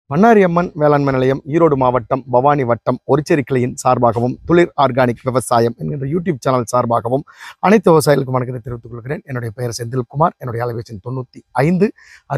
பண்ணாரி அம்மன் வேளாண்மை நிலையம் ஈரோடு மாவட்டம் பவானி வட்டம் ஒரிச்சேரி கிளையின் சார்பாகவும் துளிர் ஆர்கானிக் விவசாயம் என்கின்ற யூடியூப் சேனல் சார்பாகவும் அனைத்து விவசாயிகளுக்கும் வணக்கத்தை தெரிவித்துக் கொள்கிறேன். என்னுடைய பெயர் செந்தில்குமார். என்னுடைய அலைபேசி 95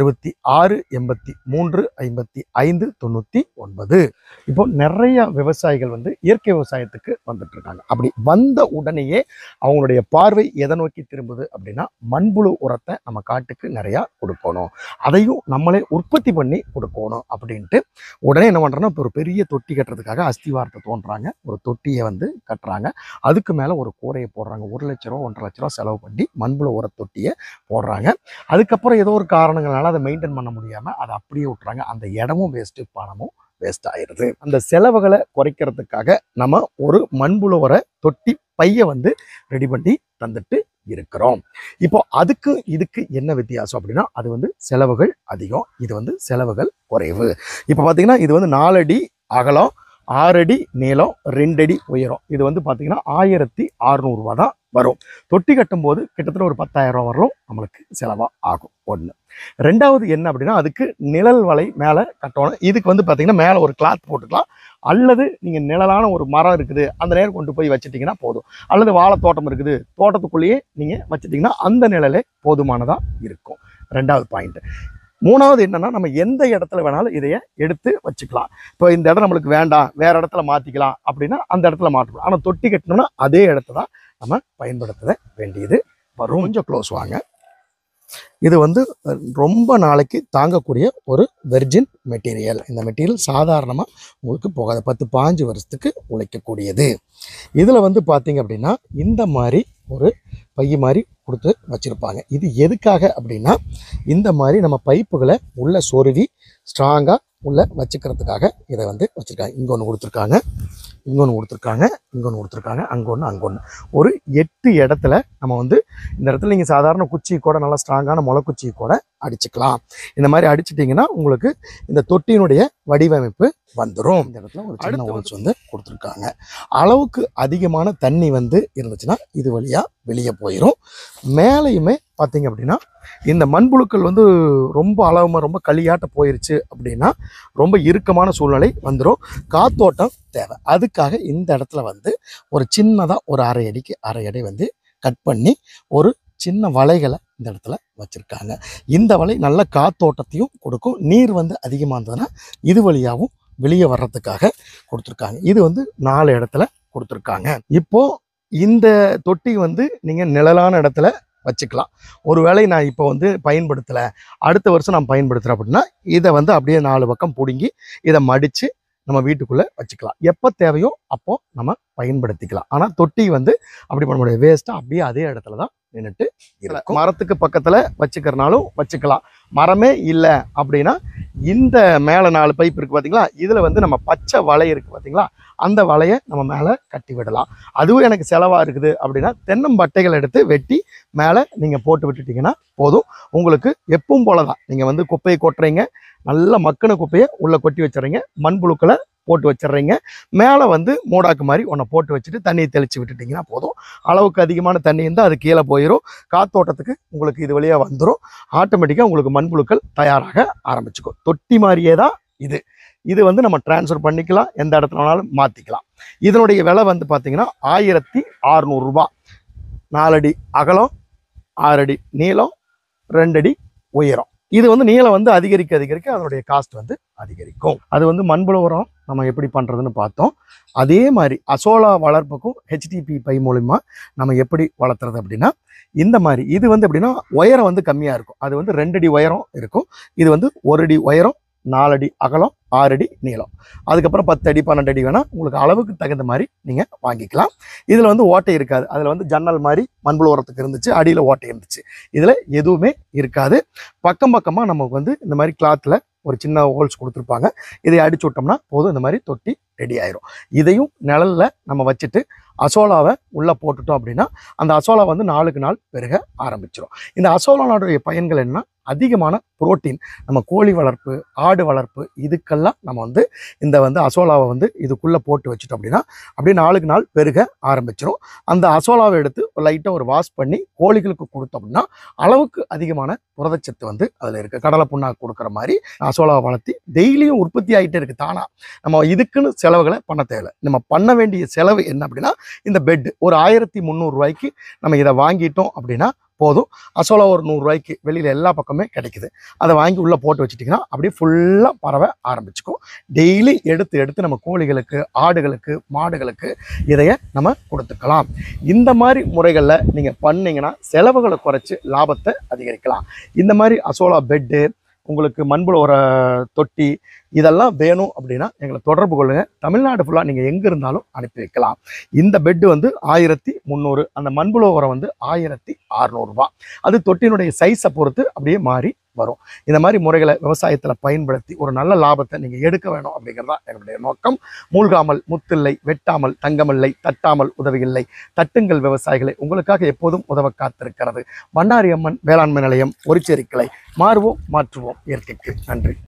66 83 55 99. இப்போ நிறைய விவசாயிகள் இயற்கை விவசாயத்துக்கு வந்துட்டு இருக்காங்க. அப்படி வந்த உடனேயே அவங்களுடைய பார்வை எதை நோக்கி திரும்புது அப்படின்னா, மண்புழு உரத்தை நம்ம காட்டுக்கு நிறையா கொடுக்கணும், அதையும் நம்மளே உற்பத்தி பண்ணி கொடுக்கணும் அப்படின்ட்டு உடனே என்ன பண்றோம்னா, இப்போ ஒரு பெரிய தொட்டி கட்டுறதுக்காக அஸ்திவாரத்தை தோன்றாங்க, ஒரு தொட்டியை கட்டுறாங்க. அதுக்கு மேலே ஒரு கூரையை போடுறாங்க. 1 லட்ச ரூபா 1.5 லட்ச ரூபா செலவு பண்ணி மண்புழு உர தொட்டியை போடுறாங்க. அதுக்கப்புறம் ஏதோ ஒரு காரணங்களால அதை மெயின்டைன் பண்ண முடியாமல் அதை அப்படியே விட்டுறாங்க. அந்த இடமும் வேஸ்ட்டு, பணமும் வேஸ்ட் ஆயிடுது. அந்த செலவுகளை குறைக்கிறதுக்காக நம்ம ஒரு மண்புழு உர தொட்டி பையை ரெடி பண்ணி தந்துட்டு இருக்கிறோம். இப்போ அதுக்கு இதுக்கு என்ன வித்தியாசம் அப்படின்னா, அது செலவுகள் அதிகம், இது செலவுகள் குறைவு. இப்போ பார்த்தீங்கன்னா இது 4 அடி அகலம், 6 அடி நீளம், 2 அடி உயரம். இது பார்த்தீங்கன்னா 1600 ரூபா தான் வரும். தொட்டி கட்டும்போது கிட்டத்தட்ட ஒரு 10,000 ரூபா வரலும் நம்மளுக்கு செலவாக ஆகும். ஒன்று. ரெண்டாவது என்ன அப்படின்னா, அதுக்கு நிழல் வலை மேலே கட்டணும். இதுக்கு பார்த்தீங்கன்னா மேலே ஒரு கிளாத் போட்டுக்கலாம், அல்லது நீங்கள் நிழலான ஒரு மரம் இருக்குது அந்த நேரம் கொண்டு போய் வச்சுட்டிங்கன்னா போதும், அல்லது வாழை தோட்டம் இருக்குது தோட்டத்துக்குள்ளேயே நீங்கள் வச்சுட்டிங்கன்னா அந்த நிழலே போதுமானதாக இருக்கும். ரெண்டாவது பாயிண்ட். மூணாவது என்னன்னா, நம்ம எந்த இடத்துல வேணாலும் இதைய எடுத்து வச்சுக்கலாம். இப்போ இந்த இடம் நம்மளுக்கு வேண்டாம், வேற இடத்துல மாற்றிக்கலாம் அப்படின்னா அந்த இடத்துல மாற்றலாம். ஆனால் தொட்டி கட்டணும்னா அதே இடத்த தான் நம்ம பயன்படுத்த வேண்டியது வரும். கொஞ்சம் க்ளோஸ் வாங்க. இது ரொம்ப நாளைக்கு தாங்கக்கூடிய ஒரு வெர்ஜின் மெட்டீரியல். இந்த மெட்டீரியல் சாதாரணமாக உங்களுக்கு போகாது, 10-15 வருஷத்துக்கு உழைக்கக்கூடியது. இதில் பார்த்தீங்க அப்படின்னா இந்த மாதிரி ஒரு பை மாதிரி கொடுத்து வச்சுருப்பாங்க. இது எதுக்காக அப்படின்னா, இந்த மாதிரி நம்ம பைப்புகளை உள்ள சொருவி ஸ்ட்ராங்காக உள்ள வச்சுக்கிறதுக்காக இதை வச்சுருக்காங்க. இங்கே ஒன்று கொடுத்துருக்காங்க, இங்கே ஒன்று கொடுத்துருக்காங்க, இங்கே ஒன்று கொடுத்துருக்காங்க, அங்கே ஒன்று, அங்கே ஒன்று. ஒரு 8 இடத்துல நம்ம இந்த இடத்துல நீங்கள் சாதாரண குச்சி கூட, நல்லா ஸ்ட்ராங்கான முளைக்குச்சி கூட அடிச்சுக்கலாம். இந்த மாதிரி அடிச்சிட்டிங்கன்னா உங்களுக்கு இந்த தொட்டியினுடைய வடிவமைப்பு வந்துடும். இந்த இடத்துல ஒரு சின்ன ஹோல்ஸ் கொடுத்துருக்காங்க. அளவுக்கு அதிகமான தண்ணி இருந்துச்சுன்னா இது வழியாக வெளியே போயிடும். மேலேயுமே பார்த்தீங்க அப்படின்னா, இந்த மண்புழுக்கள் ரொம்ப அளவுமா ரொம்ப களியாட்ட போயிருச்சு அப்படின்னா ரொம்ப இறுக்கமான சூழ்நிலை வந்துடும், காத்தோட்டம் தேவை. அதுக்காக இந்த இடத்துல ஒரு சின்னதாக ஒரு 1/2 அடிக்கு 1/2 அடி கட் பண்ணி ஒரு சின்ன வலைகளை இந்த இடத்துல வச்சுருக்காங்க. இந்த வலை நல்ல காத்தோட்டத்தையும் கொடுக்கும். நீர் அதிகமாக இருந்ததுன்னா இது வழியாகவும் வெளியே வர்றதுக்காக கொடுத்துருக்காங்க. இது 4 இடத்துல கொடுத்துருக்காங்க. இப்போது இந்த தொட்டி நீங்கள் நிழலான இடத்துல வச்சுக்கலாம். ஒருவேளை நான் இப்போ பயன்படுத்தலை, அடுத்த வருஷம் நான் பயன்படுத்துகிறேன் அப்படின்னா இதை அப்படியே 4 பக்கம் பிடுங்கி இதை மடித்து நம்ம வீட்டுக்குள்ளே வச்சுக்கலாம். எப்போ தேவையோ அப்போது நம்ம பயன்படுத்திக்கலாம். ஆனால் தொட்டி அப்படி பண்ண முடியாது, வேஸ்ட்டாக அப்படியே அதே இடத்துல தான் நின்றுட்டு இருக்கும். மரத்துக்கு பக்கத்தில் வச்சுக்கிறனாலும் வச்சுக்கலாம். மரமே இல்லை அப்படின்னா இந்த மேலே 4 பைப் இருக்குது பார்த்தீங்களா, இதில் நம்ம பச்சை வலை இருக்குது பார்த்தீங்களா, அந்த வலையை நம்ம மேலே கட்டி விடலாம். அதுவும் எனக்கு செலவாக இருக்குது அப்படின்னா தென்னம்பட்டைகள் எடுத்து வெட்டி மேலே நீங்கள் போட்டு விட்டுட்டிங்கன்னா போதும். உங்களுக்கு எப்பவும் போல தான் நீங்கள் குப்பையை கொட்டுறீங்க, நல்ல மக்கின குப்பையை உள்ளே கொட்டி வச்சுறீங்க, மண்புழுக்களை போட்டு வச்சிடுறீங்க, மேலே மூடாக்கு மாதிரி ஒன்றை போட்டு வச்சுட்டு தண்ணியை தெளித்து விட்டுட்டிங்கன்னா போதும். அளவுக்கு அதிகமான தண்ணி இருந்தால் அது கீழே போயிடும், காத்தோட்டத்துக்கு உங்களுக்கு இது வழியாக வந்துடும். ஆட்டோமேட்டிக்காக உங்களுக்கு மண்புழுக்கள் தயாராக ஆரம்பிச்சுக்கும். தொட்டி மாதிரியே தான் இது. இது நம்ம டிரான்ஸ்ஃபர் பண்ணிக்கலாம், எந்த இடத்துல வேணாலும் மாற்றிக்கலாம். இதனுடைய விலை பார்த்தீங்கன்னா 1600 ரூபா. 4 அடி அகலம், 6 அடி நீளம், 2 அடி உயரம். இது நீளம் அதிகரிக்க அதிகரிக்க அதனுடைய காஸ்ட் அதிகரிக்கும். அது மண்புழு உரம் நம்ம எப்படி பண்ணுறதுன்னு பார்த்தோம். அதே மாதிரி அசோலா வளர்ப்புக்கும் HDP பை மூலிமா நம்ம எப்படி வளர்த்துறது அப்படின்னா, இந்த மாதிரி இது எப்படின்னா உயரம் கம்மியாக இருக்கும். அது 2 அடி உயரம் இருக்கும். இது 1 அடி உயரம், 4 அடி அகலம், 6 அடி நீளம். அதுக்கப்புறம் 10 அடி 12 அடி வேணால் உங்களுக்கு அளவுக்கு தகுந்த மாதிரி நீங்கள் வாங்கிக்கலாம். இதில் ஓட்டை இருக்காது. அதில் ஜன்னல் மாதிரி மண்புழு உரத்துக்கு இருந்துச்சு, அடியில் ஓட்டை இருந்துச்சு. இதில் எதுவுமே இருக்காது. பக்கம் பக்கமாக நமக்கு இந்த மாதிரி கிளாத்தில் ஒரு சின்ன ஹோல்ஸ் கொடுத்துருப்பாங்க. இதை அடிச்சு விட்டோம்னா போதும், இந்த மாதிரி தொட்டி ரெடி ஆயிரும். இதையும் நிழல்ல நம்ம வச்சுட்டு அசோலாவை உள்ளே போட்டுட்டோம் அப்படின்னா அந்த அசோலா வந்து நாளுக்கு நாள் பெருக ஆரம்பிச்சிடும். இந்த அசோலானுடைய பயன்கள் என்ன? அதிகமான புரோட்டீன், நம்ம கோழி வளர்ப்பு, ஆடு வளர்ப்பு, இதுக்கெல்லாம் நம்ம வந்து இந்த வந்து அசோலாவை வந்து இதுக்குள்ளே போட்டு வச்சுட்டோம் அப்படின்னா அப்படியே நாளுக்கு நாள் பெருக ஆரம்பிச்சிடும். அந்த அசோலாவை எடுத்து லைட்டாக ஒரு வாஷ் பண்ணி கோழிகளுக்கு கொடுத்தோம் அப்படின்னா அளவுக்கு அதிகமான புரதச்சத்து வந்து அதில் இருக்குது. கடலை புண்ணாக்கு கொடுக்குற மாதிரி அசோலாவை வளர்த்தி டெய்லியும் உற்பத்தி ஆகிட்டே இருக்குது தானா. நம்ம இதுக்குன்னு செலவுகளை பண்ண தேவை. நம்ம பண்ண வேண்டிய செலவு என்ன அப்படின்னா, இந்த பெட் ஒரு 1300 ரூபாய்க்கு நம்ம இதை வாங்கிட்டோம் அப்படின்னா போதும். அசோலா ஒரு 100 ரூபாய்க்கு வெளியில் எல்லா பக்கமே கிடைக்குது. அதை வாங்கி உள்ளே போட்டு வச்சுட்டிங்கன்னா அப்படியே ஃபுல்லாக பரவ ஆரம்பிச்சுக்கும். டெய்லி எடுத்து எடுத்து நம்ம கோழிகளுக்கு, ஆடுகளுக்கு, மாடுகளுக்கு இதைய நம்ம கொடுத்துக்கலாம். இந்த மாதிரி முறைகளில் நீங்கள் பண்ணிங்கன்னா செலவுகளை குறைச்சி லாபத்தை அதிகரிக்கலாம். இந்த மாதிரி அசோலா பெட்டு, உங்களுக்கு மண்புழு உர தொட்டி இதெல்லாம் வேணும் அப்படின்னா எங்களை தொடர்பு கொள்ளுங்கள். தமிழ்நாடு ஃபுல்லாக நீங்கள் எங்கே இருந்தாலும் அனுப்பி வைக்கலாம். இந்த பெட்டு வந்து 1300, அந்த மண்புழு உரம் வந்து 1600 ரூபா. அது தொட்டியினுடைய சைஸை பொறுத்து அப்படியே மாறி வரும். இந்த மாதிரி முறைகளை விவசாயத்தில் பயன்படுத்தி ஒரு நல்ல லாபத்தை நீங்கள் எடுக்க வேணும் அப்படிங்கிறதா என்னுடைய நோக்கம். மூழ்காமல் முத்தில்லை, வெட்டாமல் தங்கமில்லை, தட்டாமல் உதவியில்லை. தட்டுங்கள் விவசாயிகளை, உங்களுக்காக எப்போதும் உதவ காத்திருக்கிறது பண்ணாரி அம்மன் வேளாண்மை நிலையம், ஒரிச்சேரி கிளை. மாறுவோம், மாற்றுவோம் இயற்கைக்கு. நன்றி.